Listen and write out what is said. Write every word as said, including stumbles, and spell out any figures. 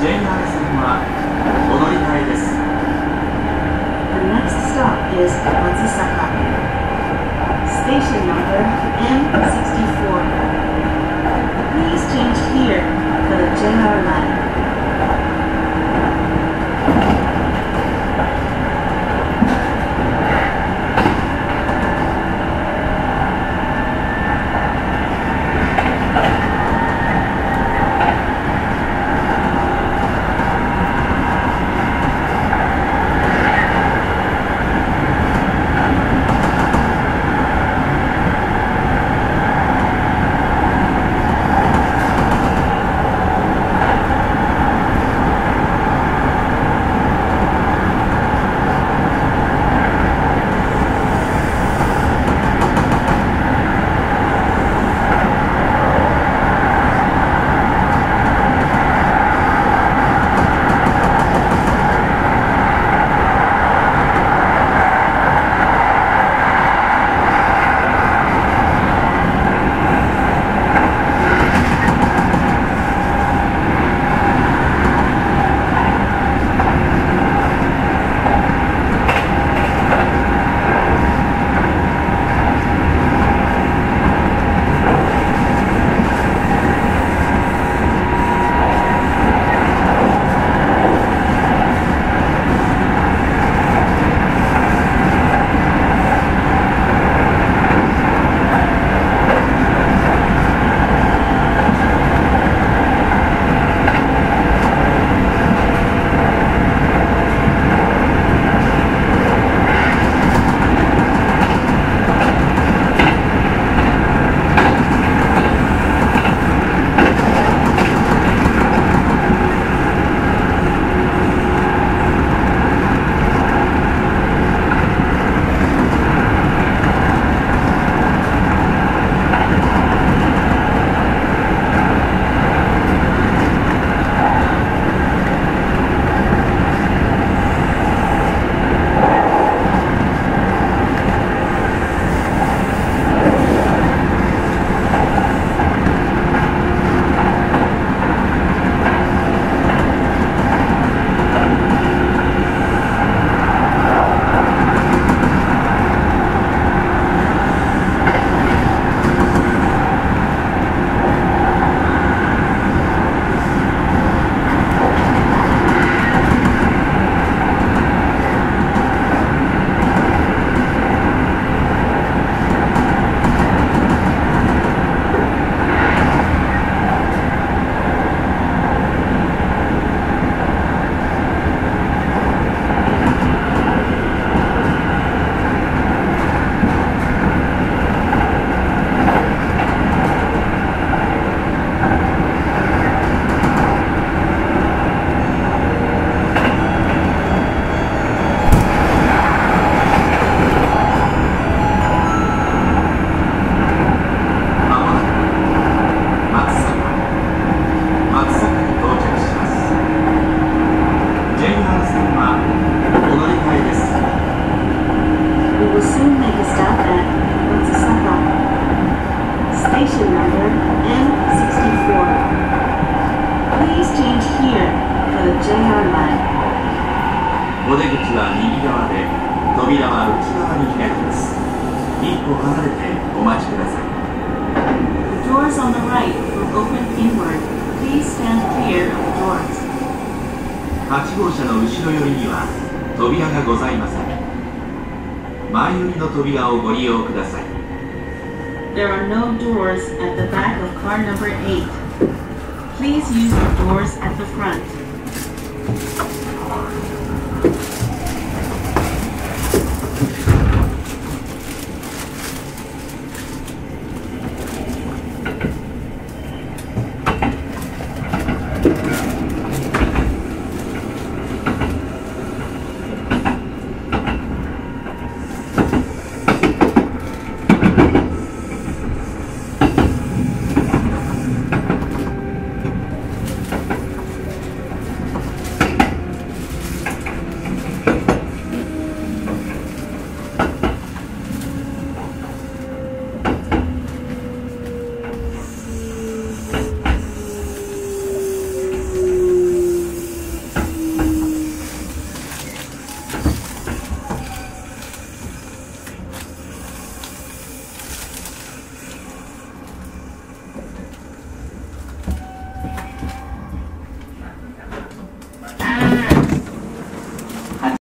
ェイアール 線はお乗り換えです。 The next stop is Matsuzaka. Station number M sixty-four. Please change here for the J R line. お出口は右側で、扉は内側に開きます。一歩離れてお待ちください。 The doors on the right will open inward. Please stand clear of the doors. はち号車の後ろ寄りには扉がございません。前寄りの扉をご利用ください。 There are no doors at the back of car number eight. Please use the doors at the front.